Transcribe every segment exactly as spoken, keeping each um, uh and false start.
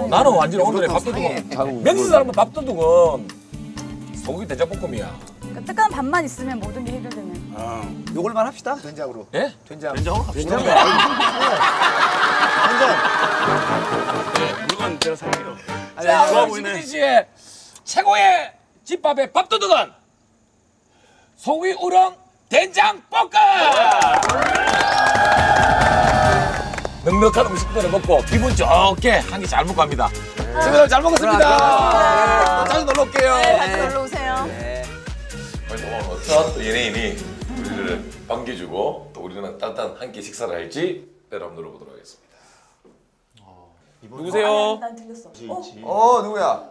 나는 완전 오늘의 밥도둑은 명수 사람은 밥도둑은 소고기 된장볶음이야. 그러니까 뜨거운 밥만 있으면 모든 게 해결되는. 아, 요걸만 합시다. 된장으로. 예? 된장. 된장으로 갑시다. 된장. 된장. 네, 물건 제가 살게요. 자, 오늘 신진 씨의 최고의 집밥의 밥도둑은 소고기 우렁 된장볶음! 넉넉한 음식들을 먹고 기분 좋게 한 끼 잘 먹고 갑니다. 친구들 잘 먹었습니다. 자주 놀러 올게요. 네, 같이 놀러 오세요. 네. 아니, 너무 어떤 연예인이 우리를 반겨주고 또 우리는 따뜻한 한 끼 식사를 할지 때를 한번 눌러보도록 하겠습니다. 누구세요? 난 들렸어. 어, 누구야?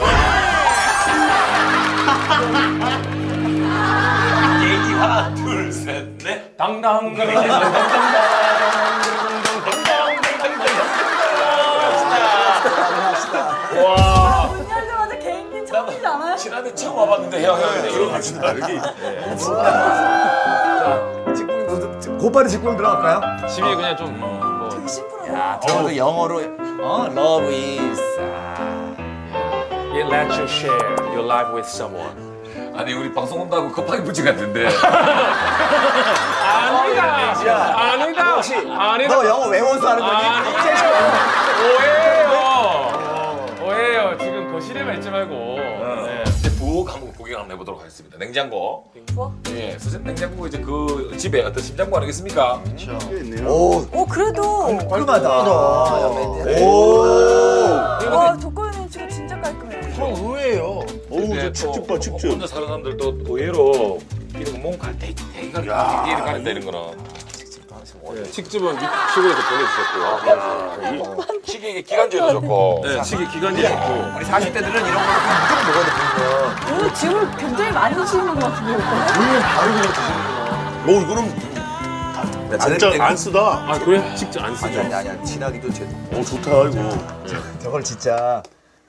얘기 하나, 둘, 셋, 넷. 당당. 와. 문 열자마자 개인기 처음이지 않아요? 지난해 처음 와봤는데 형, 형, 이런 같이 다르기. 곧바로 직공 들어갈까요? 심이 그냥 좀 뭐. 되게 심플하다. 저도 영어로 어, love is You let you share your life with someone. 아니 우리 방송 온다고 급하게 붙인 것 같은데. 아니다. 야, 아니다. 혹시 아니다. 너 영어 외워서 하는 거니? 오해요. 오해요. 지금 거실에만 있지 말고. 네. 이제 부엌 한번 구경 한번 해보도록 하겠습니다. 냉장고. 뭐? 예, 선생님 냉장고 이제 그 집에 어떤 심장구 하나 있습니까? 오, 오, 그래도. 깔끔하다. 오. 와, 독거노인 치고 진짜 깔끔해요. 의외예요. 어우, 저 축축 봐, 축축. 혼자 사는 사람들도 의외로 이런 거 뭔가 되게 되게 가리게 가린다 이런 거는. 칡즙은 미국에서 보내주셨고요. 시계 이게 기관지에도 좋고. 네, 시계 기관지 좋고. 우리 사십 대들은 이런 거 무조건 먹어야 돼. 오늘 짐을 굉장히 많이 드시는 것 같은데, 오빠. 물론 바로 그냥 드시는 뭐 이거는 진짜 안 쓰다. 아 그래? 직접 안 거. 쓰죠. 아니, 아니, 아니, 진하기도 제. 오 좋다 이거. 저걸 진짜.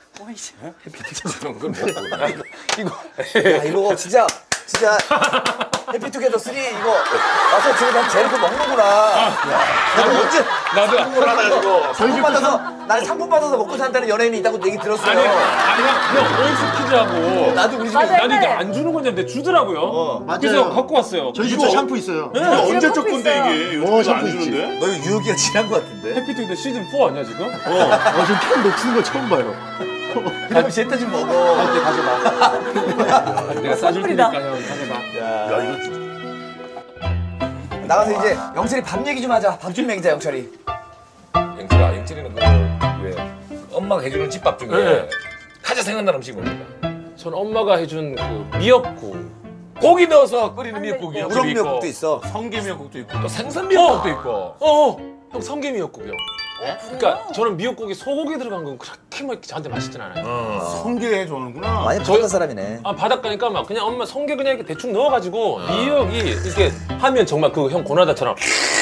저런 건 먹고. 이거, 야, 이거 진짜, 진짜. 해피투게더 쓰리 이거 와서 지금 난 제일 그 먹는구나. 나도 언제 나도 상품을 하다가지고 상품 받아서 나는 상품 받아서 먹고 산다는 연예인이 있다고 얘기 들었어요. 아니 아니 그냥 오엑스 퀴즈하고. 나도 우리 집에 맞아요. 나는 이게 안 주는 건지 근데 주더라고요. 어, 그래서 갖고 왔어요. 저희 집도 샴푸 있어요. 네. 언제 샴푸 적 건데 있어요. 이게 어, 요즘 안 샴푸 있지. 주는데? 너 이거 유효기가 지난 것 같은데. 해피투게더 시즌 사 아니야 지금? 어, 지금 캔 녹슨 거 처음 봐요. 그럼 쟤때 좀 먹어. 할 때 가져봐. 내가 싸줄 테니까 형 가져봐. 야 이거 진짜. 나가서 이제 영철이 밥 얘기 좀 하자. 밥 좀 먹이자 영철이. 영철아, 영철이는 그왜 엄마가 해주는 집밥 중에 네. 가장 생각나는 음식이 뭡니까? 전 엄마가 해준 그 미역국. 고기 넣어서 끓이는 미역국이요. 우럭 미역국도 있어. 성게 미역국도 있고. 또 생선 미역국도 있고. 어, 형 성게 미역국이요. 그러니까 저는 미역국에 소고기 들어간 건 그렇게 막 저한테 맛있진 않아요. 성게 좋아하는구나. 많이 바닷가 사람이네. 아 바닷가니까 막 그냥 엄마 성게 그냥 이렇게 대충 넣어가지고 미역이 이렇게 하면 정말 그 형 고나다처럼.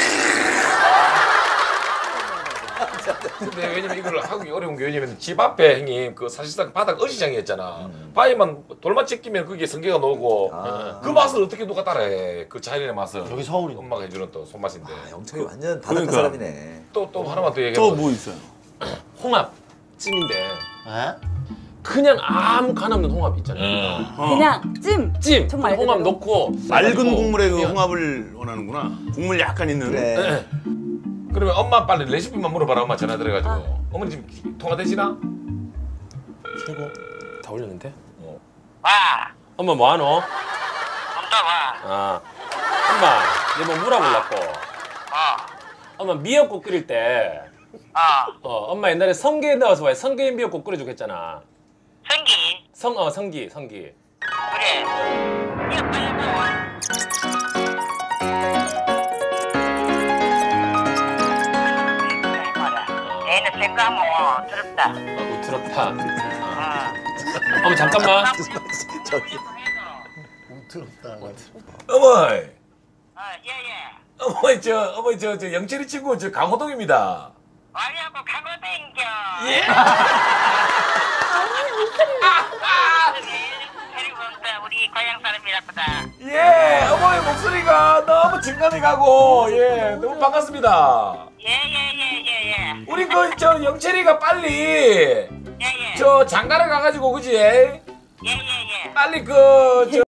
근데 왜냐면 이걸 하기 어려운 게 왜냐면 집 앞에 형님 그 사실상 바닥 어시장이었잖아. 바위만 돌만 제끼면 거기에 성게가 나오고 그 맛을 어떻게 누가 따라해? 그 자연의 맛을. 여기 서울이. 엄마가 해주는 또 손맛인데. 아, 영철이 완전 바닷가 그러니까. 사람이네. 또 또 하나만 더 얘기해. 또 뭐 있어요? 홍합 찜인데 에? 그냥 아무 간 없는 홍합 있잖아요. 그냥 찜. 찜 정말 홍합 그대로. 넣고 맑은 싸가지고 국물에 그 그냥- 홍합을 원하는구나. 국물 약간 있는. 그래. 네. 그러면 엄마 빨리 레시피만 물어봐라. 엄마 전화 드려가지고. 어머니 지금 통화되시나? 최고 다 올렸는데? 와, 엄마 뭐하노? 엄마 와. 아 엄마 내뭐 물어보려고. 어, 엄마 미역국 끓일 때 어, 어, 엄마 옛날에 성게 넣어서 왜 성게 미역국 끓여주고 했잖아. 성기. 성, 어, 성기, 성기. 그래. 이거 빨리 먹어. 애는 생각하면 더럽다. 어, 부드럽다. 어. 어머, 잠깐만. 저기. 어머니. 어, 예, 예. 어머니 저 어머니 저 저 영철이 친구 저 강호동입니다. 와리하고 강호동이죠. 예. 데리고 온다. 우리 고향 사람이라보다. 예. 어머니 목소리가 너무 진감이 가고 예 너무 반갑습니다. 예, 예, 예, 예, 예. 우리 우리 그 저 영철이가 빨리 예, 예. 저 장가를 가가지고 그지? 예, 예, 예. 빨리 그 저